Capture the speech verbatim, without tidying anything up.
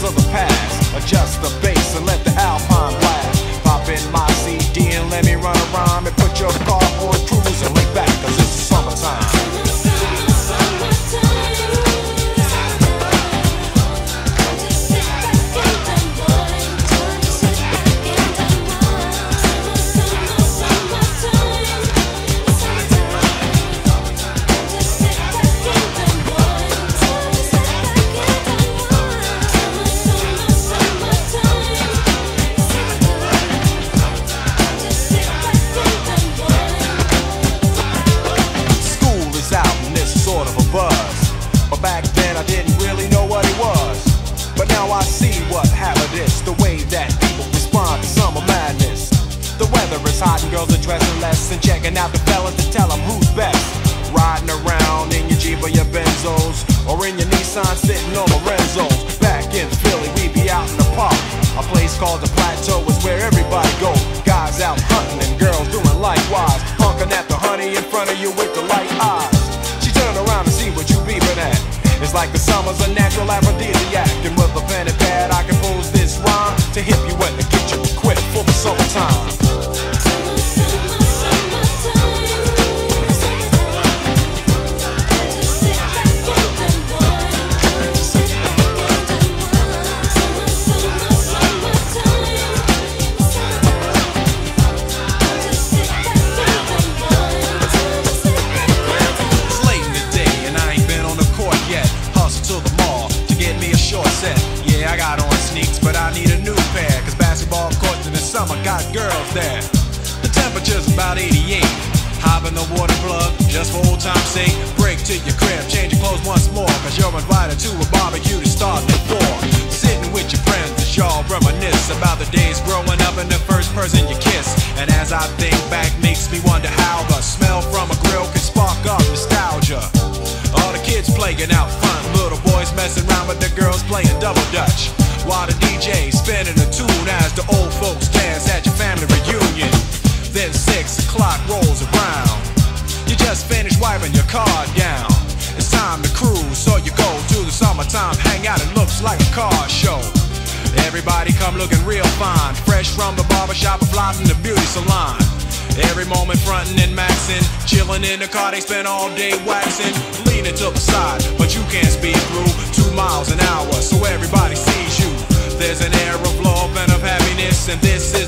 of the past. Adjust the bass and let the Alpine blast. Pop in my C D and let me run around and put your car on cruise and lay back, cause it's summertime. But back then I didn't really know what it was. But now I see what happened is the way that people respond to summer madness. The weather is hot and girls are dressing less and checking out the fellas to tell them who's best. Riding around in your Jeep or your Benzos, or in your Nissan sitting on Lorenzo's. Back in Philly we be out in the park. A place called the Plateau is where everybody go. Guys out hunting and girls doing likewise, honking at the honey in front of you with the light eyes. Turn around and see what you beeping at. It's like the summer's a natural aphrodisiac. And with a pen and pad I compose this rhyme to hip you and to get you equipped for the summertime. Yeah, I got on sneaks, but I need a new pair, cause basketball courts in the summer got girls there. The temperature's about eighty-eight. Hop in the water plug, just for old time's sake. Break to your crib, change your clothes once more, cause you're invited to a barbecue to start at four. Sitting with your friends as y'all reminisce about the days growing up and the first person you kiss. And as I think back, makes me wonder how the smell from a grill can spark up nostalgia. All the kids playing out front, little boys messing around with the girls playing double dutch, while the D J spinning a tune as the old folks dance at your family reunion. Then six o'clock rolls around, you just finished wiping your car down. It's time to cruise, so you go to the summertime hangout. It looks like a car show. Everybody come looking real fine, fresh from the barbershop or fly from the beauty salon. Every moment frontin' and maxin', chillin' in the car, they spend all day waxin'. Leanin' to the side, but you can't speed through two miles an hour, so everybody sees you. There's an air of love and of happiness, and this is